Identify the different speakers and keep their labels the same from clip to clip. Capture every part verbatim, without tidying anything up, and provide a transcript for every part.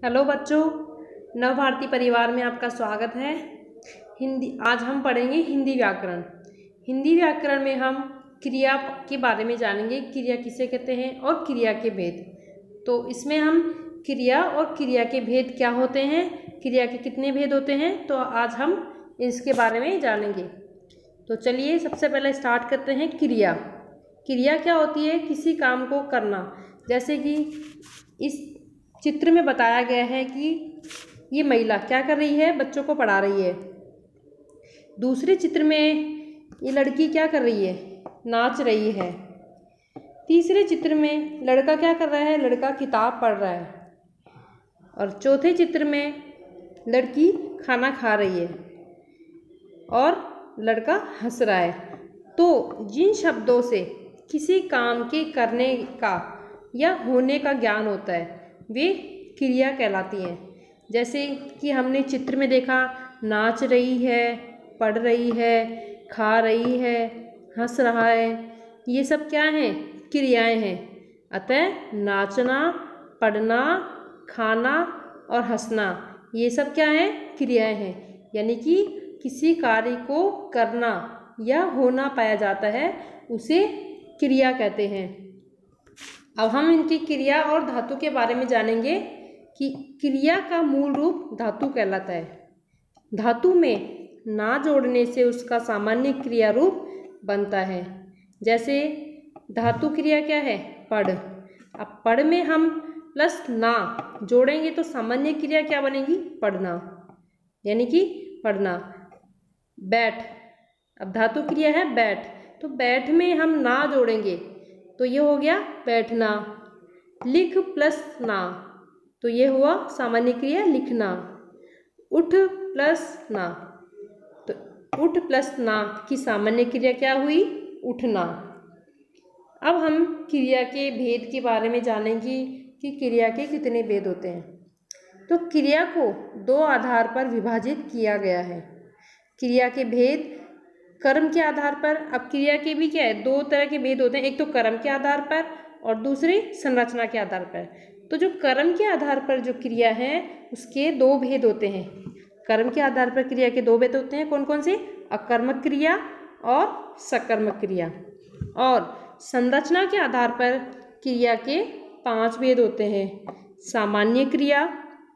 Speaker 1: Hello बच्चों, नव भारती परिवार में आपका स्वागत है। हिंदी आज हम पढ़ेंगे हिंदी व्याकरण। हिंदी व्याकरण में हम क्रिया के बारे में जानेंगे, क्रिया किसे कहते हैं और क्रिया के भेद। तो इसमें हम क्रिया और क्रिया के भेद क्या होते हैं, क्रिया के कितने भेद होते हैं, तो आज हम इसके बारे में जानेंगे। तो चलिए सबसे पहले स्टार्ट करते हैं। क्रिया क्रिया क्या होती है? किसी काम को करना। जैसे कि इस चित्र में बताया गया है कि ये महिला क्या कर रही है, बच्चों को पढ़ा रही है। दूसरे चित्र में ये लड़की क्या कर रही है, नाच रही है। तीसरे चित्र में लड़का क्या कर रहा है, लड़का किताब पढ़ रहा है। और चौथे चित्र में लड़की खाना खा रही है और लड़का हंस रहा है। तो जिन शब्दों से किसी काम के करने का या होने का ज्ञान होता है वे क्रिया कहलाती हैं। जैसे कि हमने चित्र में देखा, नाच रही है, पढ़ रही है, खा रही है, हंस रहा है, ये सब क्या हैं, क्रियाएं हैं। अतः नाचना, पढ़ना, खाना और हंसना ये सब क्या है, क्रियाएं हैं। यानी कि किसी कार्य को करना या होना पाया जाता है उसे क्रिया कहते हैं। अब हम इनकी क्रिया और धातु के बारे में जानेंगे कि क्रिया का मूल रूप धातु कहलाता है। धातु में ना जोड़ने से उसका सामान्य क्रिया रूप बनता है। जैसे धातु क्रिया क्या है, पढ़। अब पढ़ में हम प्लस ना जोड़ेंगे तो सामान्य क्रिया क्या बनेगी, पढ़ना, यानी कि पढ़ना। बैठ, अब धातु क्रिया है बैठ, तो बैठ में हम ना जोड़ेंगे तो ये हो गया बैठना। लिख प्लस ना, तो ये हुआ सामान्य क्रिया लिखना। उठ प्लस ना, तो उठ प्लस ना की सामान्य क्रिया क्या हुई, उठना। अब हम क्रिया के भेद के बारे में जानेंगे कि क्रिया के कितने भेद होते हैं। तो क्रिया को दो आधार पर विभाजित किया गया है। क्रिया के भेद कर्म के आधार पर। अब क्रिया के भी क्या है, दो तरह के भेद होते हैं, एक तो कर्म के आधार पर और दूसरे संरचना के आधार पर। तो जो कर्म के आधार पर जो क्रिया है उसके दो भेद होते हैं। कर्म के आधार पर क्रिया के दो भेद होते हैं, कौन कौन से, अकर्मक क्रिया और सकर्मक क्रिया। और संरचना के आधार पर क्रिया के पांच भेद होते हैं। सामान्य क्रिया,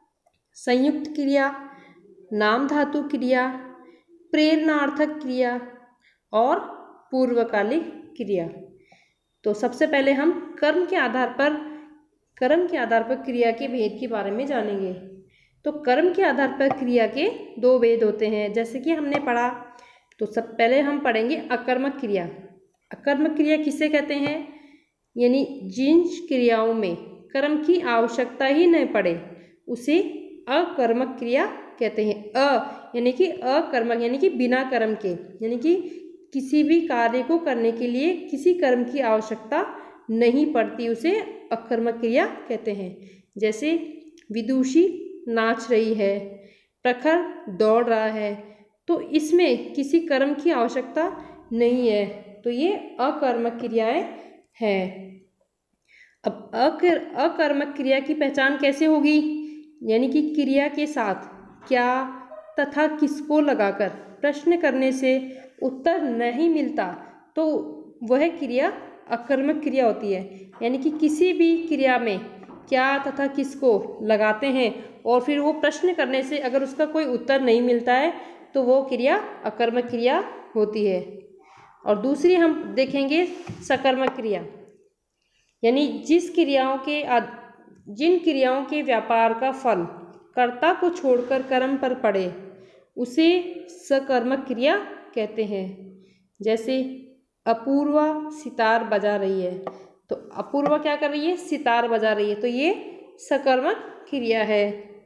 Speaker 1: संयुक्त क्रिया, नाम धातु क्रिया, प्रेरणार्थक क्रिया और पूर्वकालिक क्रिया। तो सबसे पहले हम कर्म के आधार पर कर्म के आधार पर क्रिया के भेद के बारे में जानेंगे। तो कर्म के आधार पर क्रिया के दो भेद होते हैं, जैसे कि हमने पढ़ा। तो सब पहले हम पढ़ेंगे अकर्मक क्रिया। अकर्मक क्रिया किसे कहते हैं, यानी जिन क्रियाओं में कर्म की आवश्यकता ही नहीं पड़े उसे अकर्मक क्रिया कहते हैं। अ यानी कि अकर्मक यानी कि बिना कर्म के, यानी कि किसी भी कार्य को करने के लिए किसी कर्म की आवश्यकता नहीं पड़ती, उसे अकर्मक क्रिया कहते हैं। जैसे विदुषी नाच रही है, प्रखर दौड़ रहा है, तो इसमें किसी कर्म की आवश्यकता नहीं है, तो ये अकर्मक क्रियाएं हैं। अब अकर अकर्मक क्रिया की पहचान कैसे होगी, यानी कि क्रिया के साथ क्या तथा किसको लगाकर प्रश्न करने से उत्तर नहीं मिलता तो वह क्रिया अकर्मक क्रिया होती है। यानी कि किसी भी क्रिया में क्या तथा किसको लगाते हैं और फिर वो प्रश्न करने से अगर उसका कोई उत्तर नहीं मिलता है तो वो क्रिया अकर्मक क्रिया होती है। और दूसरी हम देखेंगे सकर्मक क्रिया, यानी जिस क्रियाओं के जिन क्रियाओं के व्यापार का फल कर्ता को छोड़कर कर्म पर पड़े उसे सकर्मक क्रिया कहते हैं। जैसे अपूर्वा सितार बजा रही है, तो अपूर्वा क्या कर रही है, सितार बजा रही है, तो ये सकर्मक क्रिया है।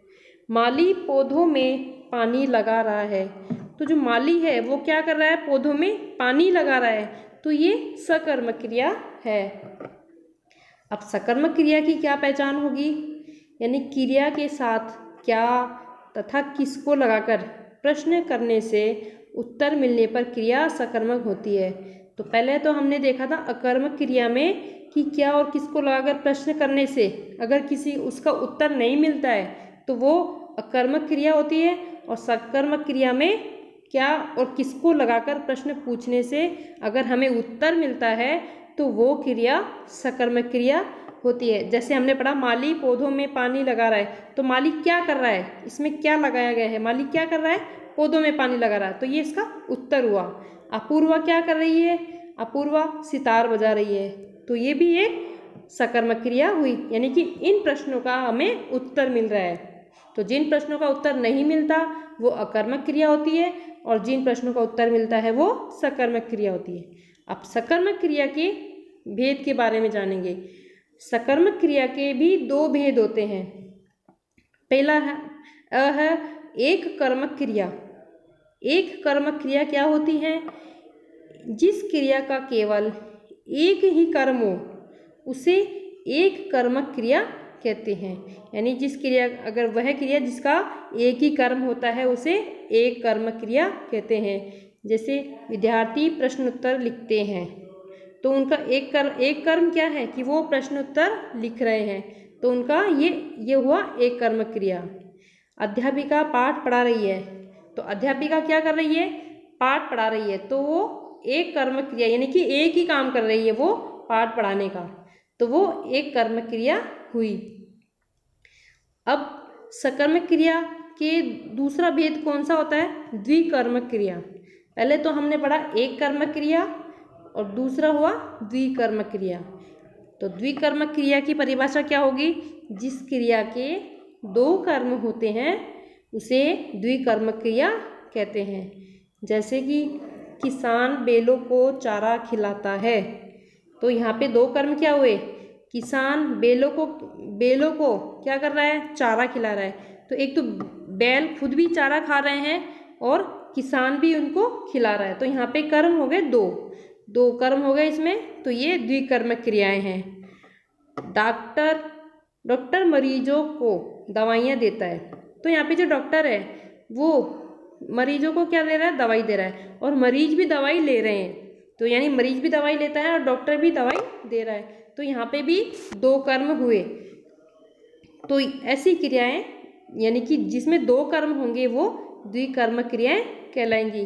Speaker 1: माली पौधों में पानी लगा रहा है, तो जो माली है वो क्या कर रहा है, पौधों में पानी लगा रहा है, तो ये सकर्मक क्रिया है। अब सकर्मक क्रिया की क्या पहचान होगी, यानी क्रिया के साथ क्या तथा किसको लगाकर प्रश्न करने से उत्तर मिलने पर क्रिया सकर्मक होती है। तो पहले तो हमने देखा था अकर्मक क्रिया में कि क्या और किसको लगाकर प्रश्न करने से अगर किसी उसका उत्तर नहीं मिलता है तो वो अकर्मक क्रिया होती है। और सकर्मक क्रिया में क्या और किसको लगाकर प्रश्न पूछने से अगर हमें उत्तर मिलता है तो वो क्रिया सकर्मक क्रिया होती है। जैसे हमने पढ़ा माली पौधों में पानी लगा रहा है, तो माली क्या कर रहा है, इसमें क्या लगाया गया है, माली क्या कर रहा है, पौधों में पानी लगा रहा है, तो ये इसका उत्तर हुआ। अपूर्वा क्या कर रही है, अपूर्वा सितार बजा रही है, तो ये भी एक सकर्मक क्रिया हुई। यानी कि इन प्रश्नों का हमें उत्तर मिल रहा है। तो जिन प्रश्नों का उत्तर नहीं मिलता वो अकर्मक क्रिया होती है, और जिन प्रश्नों का उत्तर मिलता है वो सकर्मक क्रिया होती है। अब सकर्मक क्रिया के भेद के बारे में जानेंगे। सकर्मक क्रिया के भी दो भेद होते हैं। पहला है अ है एक कर्मक क्रिया। एक कर्मक क्रिया क्या होती है, जिस क्रिया का केवल एक ही कर्म हो उसे एक कर्मक क्रिया कहते हैं। यानी जिस क्रिया अगर वह क्रिया जिसका एक ही कर्म होता है उसे एक कर्मक क्रिया कहते हैं। जैसे विद्यार्थी प्रश्न उत्तर लिखते हैं तो उनका एक कर एक कर्म क्या है कि वो प्रश्न उत्तर लिख रहे हैं, तो उनका ये ये हुआ एक कर्मक क्रिया। अध्यापिका पाठ पढ़ा रही है, तो अध्यापिका क्या कर रही है, पाठ पढ़ा रही है, तो वो एक कर्मक क्रिया यानी कि एक ही काम कर रही है वो पाठ पढ़ाने का, तो वो एक कर्मक क्रिया हुई। अब सकर्मक क्रिया के दूसरा भेद कौन सा होता है, द्विकर्मक क्रिया। पहले तो हमने पढ़ा एक कर्मक क्रिया और दूसरा हुआ द्विकर्मक क्रिया। तो द्विकर्मक क्रिया की परिभाषा क्या होगी, जिस क्रिया के दो कर्म होते हैं उसे द्विकर्मक क्रिया कहते हैं। जैसे कि किसान बैलों को चारा खिलाता है, तो यहाँ पे दो कर्म क्या हुए, किसान बैलों को बैलों को क्या कर रहा है, चारा खिला रहा है। तो एक तो बैल खुद भी चारा खा रहे हैं और किसान भी उनको खिला रहा है, तो यहाँ पे कर्म हो गए दो दो कर्म हो गए इसमें, तो ये द्विकर्मक क्रियाएं हैं। डॉक्टर डॉक्टर मरीजों को दवाइयाँ देता है, तो यहाँ पे जो डॉक्टर है वो मरीजों को क्या दे रहा है, दवाई दे रहा है, और मरीज भी दवाई ले रहे हैं, तो यानी मरीज भी दवाई लेता है और डॉक्टर भी दवाई दे रहा है, तो यहाँ पे भी दो कर्म हुए। तो ऐसी क्रियाएं यानी कि जिसमें दो कर्म होंगे वो द्विकर्मक क्रियाएं कहलाएंगी।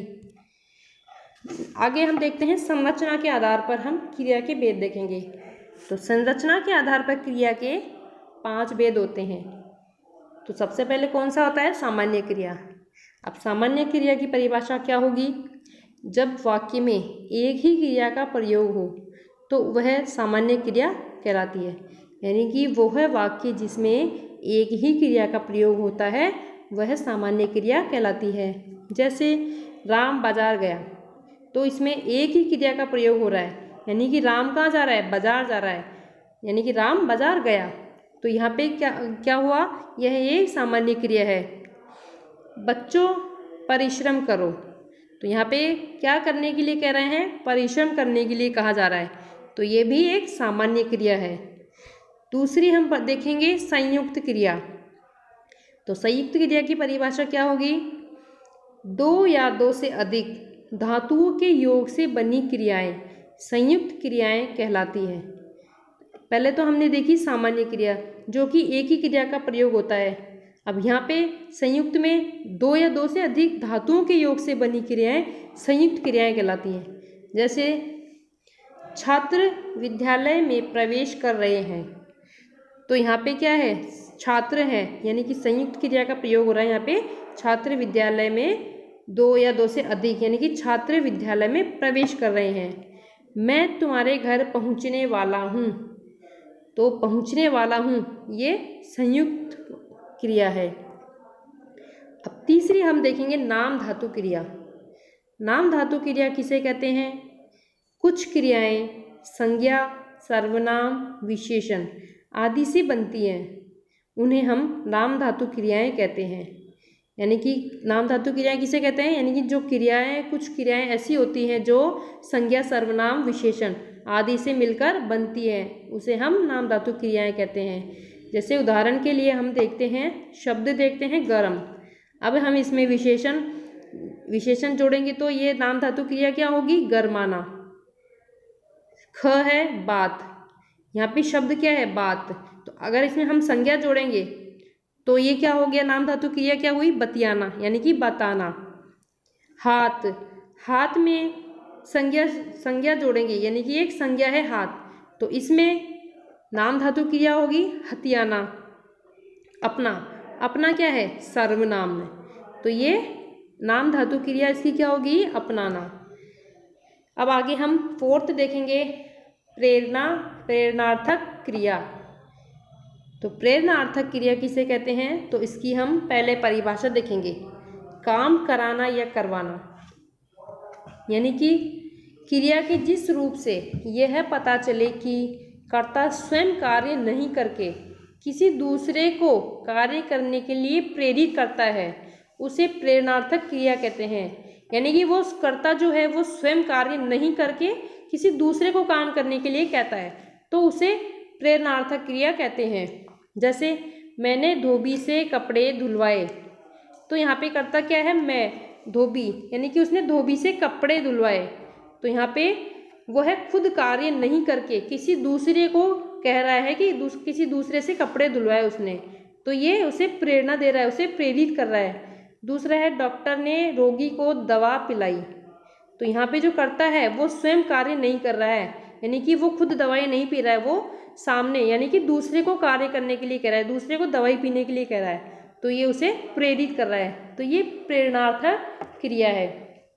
Speaker 1: आगे हम देखते हैं संरचना के आधार पर हम क्रिया के भेद देखेंगे। तो संरचना के आधार पर क्रिया के पांच भेद होते हैं। तो सबसे पहले कौन सा होता है, सामान्य क्रिया। अब सामान्य क्रिया की परिभाषा क्या होगी, जब वाक्य में एक ही क्रिया का प्रयोग हो तो वह सामान्य क्रिया कहलाती है। यानी कि वह वाक्य जिसमें एक ही क्रिया का प्रयोग होता है वह सामान्य क्रिया कहलाती है। जैसे राम बाजार गया, तो इसमें एक ही क्रिया का प्रयोग हो रहा है, यानी कि राम कहाँ जा रहा है, बाजार जा रहा है, यानी कि राम बाजार गया, तो यहाँ पे क्या क्या हुआ, यह एक सामान्य क्रिया है। बच्चों परिश्रम करो, तो यहाँ पे क्या करने के लिए कह रहे हैं, परिश्रम करने के लिए कहा जा रहा है, तो ये भी एक सामान्य क्रिया है। दूसरी हम देखेंगे संयुक्त क्रिया। तो संयुक्त क्रिया की परिभाषा क्या होगी, दो या दो से अधिक धातुओं के योग से बनी क्रियाएं संयुक्त क्रियाएं कहलाती हैं। पहले तो हमने देखी सामान्य क्रिया जो कि एक ही क्रिया का प्रयोग होता है। अब यहाँ पे संयुक्त में दो या दो से अधिक धातुओं के योग से बनी क्रियाएं संयुक्त क्रियाएं कहलाती हैं। जैसे छात्र विद्यालय में प्रवेश कर रहे हैं, तो यहाँ पे क्या है, छात्र हैं, यानी कि संयुक्त क्रिया का प्रयोग हो रहा है। यहाँ पे छात्र विद्यालय में दो या दो से अधिक यानी कि छात्र विद्यालय में प्रवेश कर रहे हैं। मैं तुम्हारे घर पहुँचने वाला हूँ, तो पहुँचने वाला हूँ ये संयुक्त क्रिया है। अब तीसरी हम देखेंगे नाम धातु क्रिया। नाम धातु क्रिया किसे कहते हैं, कुछ क्रियाएं संज्ञा सर्वनाम विशेषण आदि से बनती हैं, उन्हें हम नाम धातु क्रियाएं कहते हैं। यानी कि नाम धातु क्रियाएं किसे कहते हैं, यानी कि जो क्रियाएं कुछ क्रियाएं ऐसी होती हैं जो संज्ञा सर्वनाम विशेषण आदि से मिलकर बनती है, उसे हम नाम धातु क्रियाएं कहते हैं। जैसे उदाहरण के लिए हम देखते हैं, शब्द देखते हैं गरम, अब हम इसमें विशेषण विशेषण जोड़ेंगे तो ये नाम धातु क्रिया क्या होगी, गरमाना। ख है बात, यहाँ पे शब्द क्या है, बात, तो अगर इसमें हम संज्ञा जोड़ेंगे तो ये क्या हो गया, नाम धातु क्रिया क्या हुई, बतियाना यानी कि बताना। हाथ, हाथ में संज्ञा संज्ञा जोड़ेंगे यानी कि एक संज्ञा है हाथ, तो इसमें नाम धातु क्रिया होगी हथियाना। अपना, अपना क्या है, सर्वनाम है, तो ये नाम धातु क्रिया इसकी क्या होगी, अपनाना। अब आगे हम फोर्थ देखेंगे, प्रेरणा, प्रेरणार्थक क्रिया। तो प्रेरणार्थक क्रिया किसे कहते हैं, तो इसकी हम पहले परिभाषा देखेंगे। काम कराना या करवाना, यानी कि क्रिया के जिस रूप से यह पता चले कि कर्ता स्वयं कार्य नहीं करके किसी दूसरे को कार्य करने के लिए प्रेरित करता है, उसे प्रेरणार्थक क्रिया कहते हैं। यानी कि वो कर्ता जो है वो स्वयं कार्य नहीं करके किसी दूसरे को काम करने के लिए कहता है, तो उसे प्रेरणार्थक क्रिया कहते हैं। जैसे मैंने धोबी से कपड़े धुलवाए, तो यहाँ पे कर्ता क्या है, मैं, धोबी, यानी कि उसने धोबी से कपड़े धुलवाए, तो यहाँ पे वो है खुद कार्य नहीं करके किसी दूसरे को कह रहा है कि दूस, किसी दूसरे से कपड़े धुलवाए उसने, तो ये उसे प्रेरणा दे रहा है, उसे प्रेरित कर रहा है। दूसरा है डॉक्टर ने रोगी को दवा पिलाई, तो यहाँ पे जो करता है वो स्वयं कार्य नहीं कर रहा है, यानी कि वो खुद दवाई नहीं पी रहा है, वो सामने यानी कि दूसरे को कार्य करने के लिए कह रहा है, दूसरे को दवाई पीने के लिए कह रहा है, तो ये उसे प्रेरित कर रहा है, तो ये प्रेरणार्थक क्रिया है।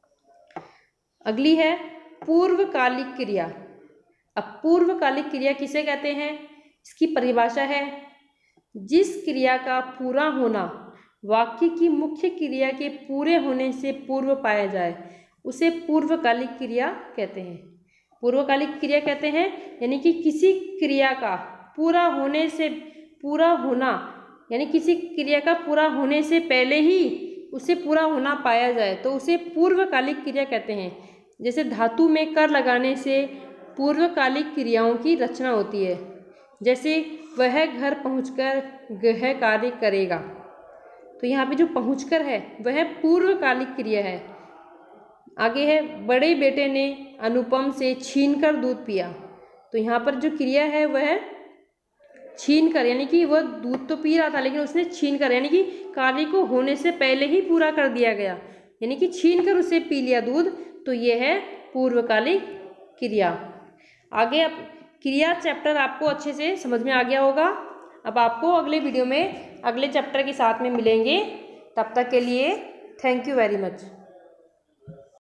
Speaker 1: अगली है पूर्वकालिक क्रिया। अब पूर्वकालिक क्रिया किसे कहते हैं, इसकी परिभाषा है, जिस क्रिया का पूरा होना वाक्य की मुख्य क्रिया के पूरे होने से पूर्व पाया जाए, उसे पूर्वकालिक क्रिया कहते हैं। पूर्वकालिक क्रिया कहते हैं यानी कि किसी क्रिया का पूरा होने से, पूरा होना यानी किसी क्रिया का पूरा होने से पहले ही उसे पूरा होना पाया जाए, तो उसे पूर्वकालिक क्रिया कहते हैं। जैसे धातु में कर लगाने से पूर्वकालिक क्रियाओं की रचना होती है, जैसे वह घर पहुंचकर गृह कार्य करेगा, तो यहाँ पे जो पहुंचकर है वह पूर्वकालिक क्रिया है। आगे है बड़े बेटे ने अनुपम से छीनकर दूध पिया, तो यहाँ पर जो क्रिया है वह छीन कर, यानी कि वह दूध तो पी रहा था लेकिन उसने छीन कर, यानी कि कार्य को होने से पहले ही पूरा कर दिया गया, यानी कि छीन कर उसे पी लिया दूध, तो यह है पूर्वकालिक क्रिया। आगे अब क्रिया चैप्टर आपको अच्छे से समझ में आ गया होगा। अब आपको अगले वीडियो में अगले चैप्टर के साथ में मिलेंगे, तब तक के लिए थैंक यू वेरी मच।